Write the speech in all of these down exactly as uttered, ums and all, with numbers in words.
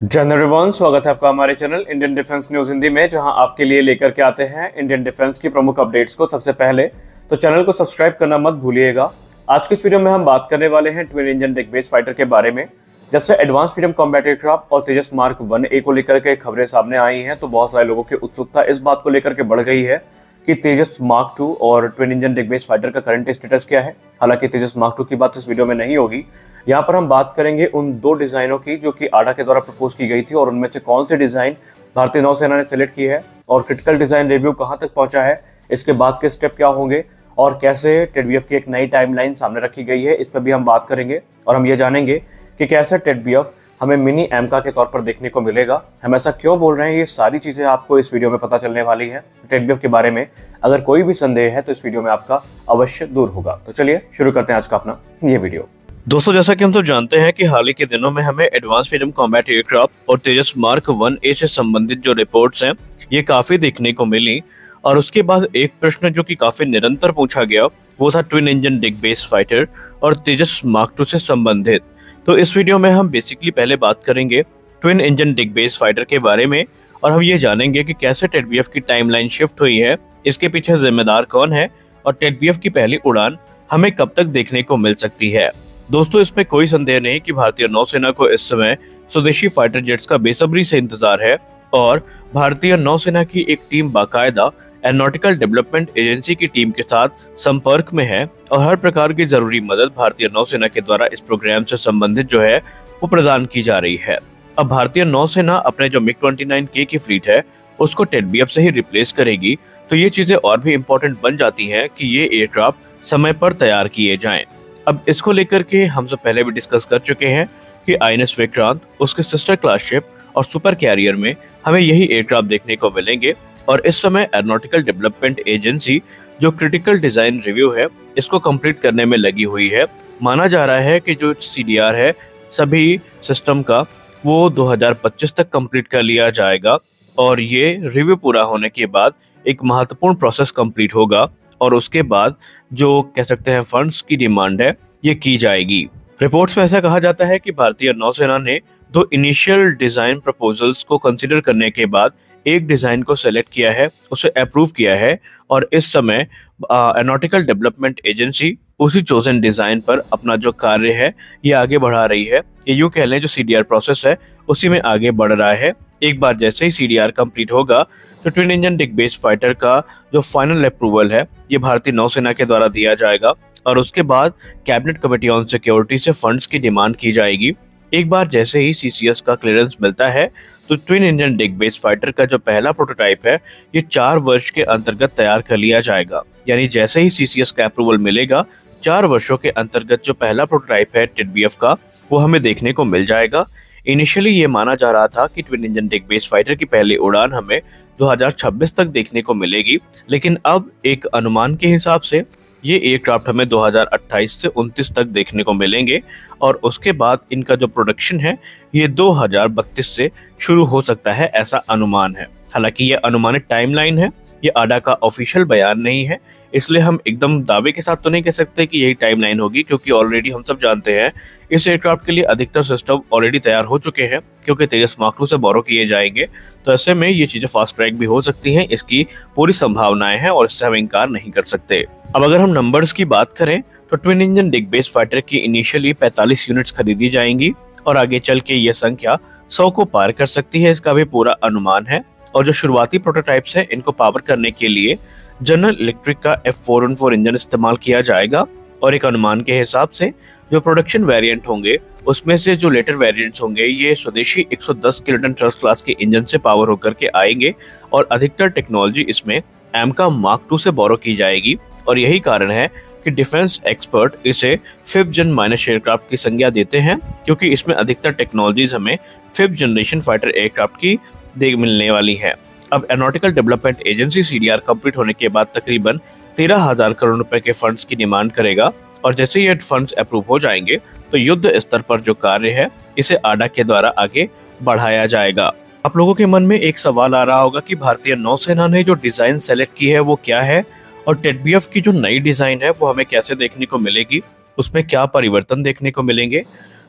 General everyone, स्वागत है आपका हमारे channel Indian Defence News Hindi में, जहां आपके लिए लेकर के आते हैं इंडियन डिफेंस की प्रमुख अपडेट्स को सबसे पहले। तो चैनल को सब्सक्राइब करना मत भूलिएगा। आज की इस वीडियो में हम बात करने वाले हैं twin engine deck based fighter के बारे में। जब से एडवांस मीडियम कॉम्बैट एयरक्राफ्ट और तेजस मार्क वन ए को लेकर के खबरें सामने आई हैं, तो बहुत सारे लोगों की उत्सुकता इस बात को लेकर के बढ़ गई है कि तेजस मार्क टू और twin engine deck based fighter का करंट स्टेटस क्या है। हालांकि तेजस मार्क टू की बात इस वीडियो में नहीं होगी। यहाँ पर हम बात करेंगे उन दो डिजाइनों की जो कि आडा के द्वारा प्रपोज की गई थी, और उनमें से कौन सी डिजाइन भारतीय नौसेना ने सेलेक्ट की है और क्रिटिकल डिजाइन रिव्यू कहां तक पहुंचा है, इसके बाद के स्टेप क्या होंगे और कैसे टेडबीएफ की एक नई टाइमलाइन सामने रखी गई है, इस पर भी हम बात करेंगे। और हम ये जानेंगे कि कैसे टेडबीएफ हमें मिनी एमका के तौर पर देखने को मिलेगा। हम ऐसा क्यों बोल रहे हैं, ये सारी चीजें आपको इस वीडियो में पता चलने वाली है। टेडबीएफ के बारे में अगर कोई भी संदेह है तो इस वीडियो में आपका अवश्य दूर होगा। तो चलिए शुरू करते हैं आज का अपना ये वीडियो। दोस्तों, जैसा कि हम सब जानते हैं कि हाल ही के दिनों में हमें एडवांस मीडियम कॉम्बैट एयरक्राफ्ट और तेजस मार्क वन ए से संबंधित जो रिपोर्ट्स हैं ये काफी देखने को मिली। और उसके बाद एक प्रश्न जो कि काफी निरंतर पूछा गया वो था twin engine deck based fighter और तेजस मार्क टू से संबंधित। तो इस वीडियो में हम बेसिकली पहले बात करेंगे twin engine deck based fighter के बारे में, और हम ये जानेंगे कि कैसे टेडबीएफ की टाइमलाइन शिफ्ट हुई है, इसके पीछे जिम्मेदार कौन है और टेडबीएफ की पहली उड़ान हमें कब तक देखने को मिल सकती है। दोस्तों, इसमें कोई संदेह नहीं कि भारतीय नौसेना को इस समय स्वदेशी फाइटर जेट्स का बेसब्री से इंतजार है, और भारतीय नौसेना की एक टीम बाकायदा एरोनॉटिकल डेवलपमेंट एजेंसी की टीम के साथ संपर्क में है और हर प्रकार की जरूरी मदद भारतीय नौसेना के द्वारा इस प्रोग्राम से संबंधित जो है वो प्रदान की जा रही है। अब भारतीय नौसेना अपने जो मिग ट्वेंटी नाइन के की फ्लीट है उसको टेडबीएफ से ही रिप्लेस करेगी, तो ये चीजें और भी इम्पोर्टेंट बन जाती हैं कि ये एयरक्राफ्ट समय पर तैयार किए जाएं। अब इसको लेकर के हम सब पहले भी डिस्कस कर चुके हैं कि आईएनएस विक्रांत, उसके सिस्टर क्लास शिप और सुपर कैरियर में हमें यही एयरक्राफ्ट देखने को मिलेंगे। और इस समय एरोनॉटिकल डेवलपमेंट एजेंसी जो क्रिटिकल डिजाइन रिव्यू है इसको कंप्लीट करने में लगी हुई है। माना जा रहा है कि जो सीडीआर है सभी सिस्टम का वो दो हज़ार पच्चीस तक कंप्लीट कर लिया जाएगा, और ये रिव्यू पूरा होने के बाद एक महत्वपूर्ण प्रोसेस कंप्लीट होगा और उसके बाद जो कह सकते हैं फंड्स की डिमांड है ये की जाएगी। रिपोर्ट्स में ऐसा कहा जाता है कि भारतीय नौसेना ने दो इनिशियल डिजाइन प्रपोजल्स को कंसीडर करने के बाद एक डिजाइन को सेलेक्ट किया है, उसे अप्रूव किया है, और इस समय एरोनॉटिकल डेवलपमेंट एजेंसी उसी चोजन डिजाइन पर अपना जो कार्य है ये आगे बढ़ा रही है। ये यूं कह लें जो सीडीआर प्रोसेस है उसी में आगे बढ़ रहा है। एक बार जैसे ही सीडीआर कंप्लीट होगा तो twin engine deck based fighter का जो फाइनल अप्रूवल है ये भारतीय नौसेना के द्वारा दिया जाएगा, और उसके बाद कैबिनेट कमेटी ऑन सिक्योरिटी से फंड्स की डिमांड की जाएगी। एक बार जैसे ही सीसीएस का क्लियरेंस मिलता है तो twin engine deck based fighter का जो पहला प्रोटोटाइप है ये चार वर्ष के अंतर्गत तैयार कर लिया जाएगा। यानी जैसे ही सीसीएस का अप्रूवल मिलेगा, चार वर्षों के अंतर्गत जो पहला प्रोटोटाइप है टेडबीएफ का वो हमें देखने को मिल जाएगा। इनिशियली ये माना जा रहा था कि twin engine deck based fighter की पहली उड़ान हमें दो हज़ार छब्बीस तक देखने को मिलेगी, लेकिन अब एक अनुमान के हिसाब से ये एयरक्राफ्ट हमें दो हज़ार अट्ठाईस से उनतीस तक देखने को मिलेंगे, और उसके बाद इनका जो प्रोडक्शन है ये दो हज़ार बत्तीस से शुरू हो सकता है, ऐसा अनुमान है। हालांकि ये अनुमानित टाइमलाइन है, ये आडा का ऑफिशियल बयान नहीं है, इसलिए हम एकदम दावे के साथ तो नहीं कह सकते कि यही टाइमलाइन होगी, क्योंकि ऑलरेडी हम सब जानते हैं इस एयरक्राफ्ट के लिए अधिकतर सिस्टम ऑलरेडी तैयार हो चुके हैं, क्योंकि तेजस मार्क टू से बोरो किए जाएंगे। तो ऐसे में ये चीजें फास्ट ट्रैक भी हो सकती हैं, इसकी पूरी संभावनाएं हैं और इससे हम इनकार नहीं कर सकते। अब अगर हम नंबर्स की बात करें तो twin engine deck based fighter की इनिशियली पैंतालीस यूनिट्स खरीदी जाएंगी, और आगे चल के ये संख्या सौ को पार कर सकती है, इसका भी पूरा अनुमान है। और जो शुरुआती प्रोटोटाइप्स हैं इनको पावर करने के लिए जनरल इलेक्ट्रिक का F four one four engine इस्तेमाल किया जाएगा, और एक अनुमान के हिसाब से जो प्रोडक्शन वेरिएंट होंगे उसमें से जो लेटर वेरिएंट्स होंगे ये स्वदेशी एक सौ दस किलोटन ट्रस्ट क्लास के इंजन से पावर होकर के आएंगे, और अधिकतर टेक्नोलॉजी इसमें एमका मार्क टू से बोरो की जाएगी। और यही कारण है कि डिफेंस एक्सपर्ट इसे फिफ्थ जन माइनस एयरक्राफ्ट की संज्ञा देते हैं, क्योंकि इसमें अधिकतर टेक्नोलॉजीज हमें फिफ्थ जनरेशन फाइटर एयरक्राफ्ट की देख मिलने वाली है। अब Aeronautical Development Agency CDR complete होने के बाद तकरीबन तेरह हजार करोड़ रुपए के फंड्स की डिमांड करेगा, और जैसे ये फंड्स अप्रूव हो जाएंगे तो युद्ध स्तर पर जो कार्य है इसे आडा के द्वारा आगे बढ़ाया जाएगा। आप लोगों के मन में एक सवाल आ रहा होगा कि भारतीय नौसेना ने जो डिजाइन सेलेक्ट की है वो क्या है, और टेडबीएफ की जो नई डिजाइन है वो हमें कैसे देखने को मिलेगी, उसमें क्या परिवर्तन देखने को मिलेंगे।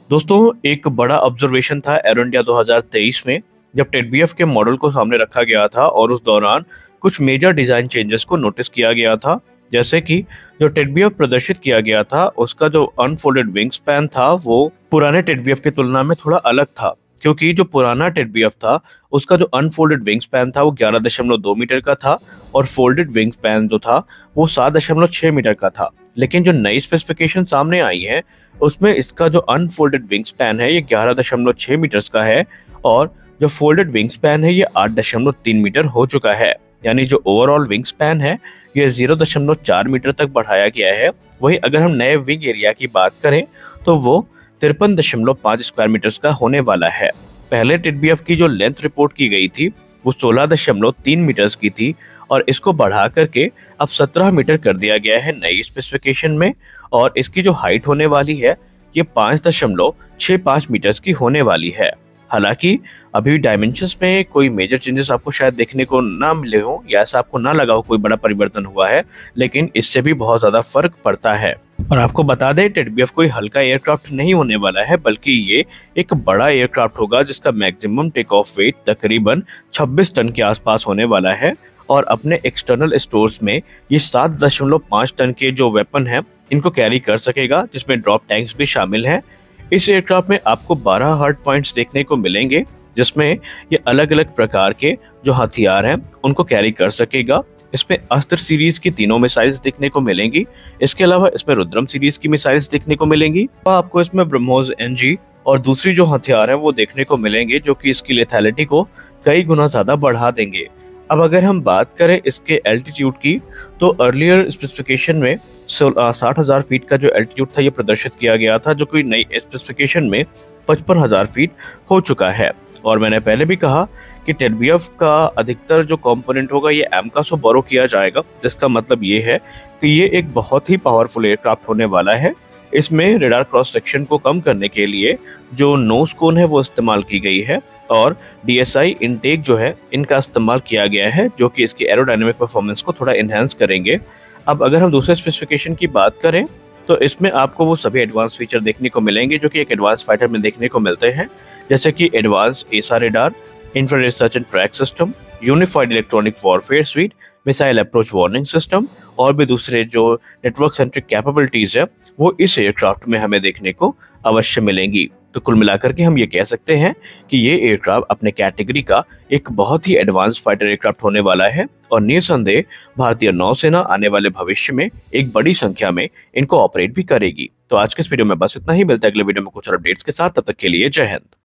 दोस्तों, एक बड़ा ऑब्जर्वेशन था एरो इंडिया दो हज़ार तेईस में, जब टेड बी एफ के मॉडल को सामने रखा गया था और उस दौरान कुछ मेजर डिजाइन चेंजेस को नोटिस किया गया था। जैसे कि जो टेड बी एफ प्रदर्शित किया गया था, उसका जो अनफोल्डेड विंग स्पैन था वो पुराने टेड बी एफ की तुलना में थोड़ा अलग था, क्योंकि जो पुराना टेड बी एफ था उसका जो अनफोल्डेड विंग स्पैन था वो ग्यारह दशमलव दो मीटर का था और फोल्डेड विंग स्पैन जो था वो सात दशमलव छह मीटर का था। लेकिन जो नई स्पेसिफिकेशन सामने आई है उसमें इसका जो अनफोल्डेड विंग स्पैन है ये ग्यारह दशमलव छह मीटर का है और जो फोल्डेड विंग स्पैन है ये आठ दशमलव तीन मीटर हो चुका है। यानी जो ओवरऑल विंग स्पैन है ये जीरो दशमलव चार मीटर तक बढ़ाया गया है। वहीं अगर हम नए विंग एरिया की बात करें तो वो तिरपन दशमलव पाँच स्क्वायर मीटर का होने वाला है। पहले टेड बी एफ की जो लेंथ रिपोर्ट की गई थी वो सोलह दशमलव तीन मीटर की थी और इसको बढ़ा करके अब सत्रह मीटर कर दिया गया है नई स्पेसिफिकेशन में। और इसकी जो हाइट होने वाली है ये पाँच दशमलव छह पाँच मीटर की होने वाली है। हालांकि अभी डायमेंशंस में कोई मेजर चेंजेस आपको शायद देखने को ना मिले हो या ऐसा आपको ना लगा हो कोई बड़ा परिवर्तन हुआ है, लेकिन इससे भी बहुत ज्यादा फर्क पड़ता है। और आपको बता दें, टेड बी एफ कोई हल्का एयरक्राफ्ट नहीं होने वाला है, बल्कि ये एक बड़ा एयरक्राफ्ट होगा जिसका मैक्सिमम टेक ऑफ वेट तकरीबन छब्बीस टन के आसपास होने वाला है। और अपने एक्सटर्नल स्टोर्स में ये सात दशमलव पाँच टन के जो वेपन है इनको कैरी कर सकेगा, जिसमें ड्रॉप टैंक्स भी शामिल हैं। इस एयरक्राफ्ट में आपको बारह हार्ड पॉइंट्स देखने को मिलेंगे, जिसमें ये अलग अलग प्रकार के जो हथियार हैं उनको कैरी कर सकेगा। इसमें अस्त्र सीरीज की तीनों मिसाइल्स देखने को मिलेंगी। इसके अलावा इसमें रुद्रम सीरीज की मिसाइल्स देखने को मिलेंगी। आपको इसमें ब्रह्मोस एन जी और दूसरी जो हथियार है वो देखने को मिलेंगे, जो कि इसकी लेथैलिटी को कई गुना ज्यादा बढ़ा देंगे। अब अगर हम बात करें इसके एल्टीट्यूड की, तो अर्लियर स्पेसिफिकेशन में साठ हजार फीट का जो एल्टीट्यूड था ये प्रदर्शित किया गया था, जो कि नई स्पेसिफिकेशन में पचपन हजार फीट हो चुका है। और मैंने पहले भी कहा कि टेड बी एफ का अधिकतर जो कंपोनेंट होगा ये एमका से बोरो किया जाएगा, जिसका मतलब ये है कि ये एक बहुत ही पावरफुल एयरक्राफ्ट होने वाला है। इसमें रेडार क्रॉस सेक्शन को कम करने के लिए जो नोज कोन है वो इस्तेमाल की गई है और डी एस आई इनटेक जो है इनका इस्तेमाल किया गया है, जो कि इसकी एरोडायनेमिक परफॉर्मेंस को थोड़ा इनहेंस करेंगे। अब अगर हम दूसरे स्पेसिफिकेशन की बात करें तो इसमें आपको वो सभी एडवांस फीचर देखने को मिलेंगे जो कि एक एडवांस फाइटर में देखने को मिलते हैं, जैसे कि advance AESA radar, infrared search and track system, unified electronic warfare suite, missile approach warning system और भी दूसरे जो नेटवर्क सेंट्रिक कैपेबिलिटीज है वो इस एयरक्राफ्ट में हमें देखने को अवश्य मिलेंगी। तो कुल मिलाकर के हम ये कह सकते हैं कि ये एयरक्राफ्ट अपने कैटेगरी का एक बहुत ही एडवांस फाइटर एयरक्राफ्ट होने वाला है और निसंदेह भारतीय नौसेना आने वाले भविष्य में एक बड़ी संख्या में इनको ऑपरेट भी करेगी। तो आज के इस वीडियो में बस इतना ही। मिलता है अगले वीडियो में कुछ और अपडेट्स के साथ, तब तक के लिए जय हिंद।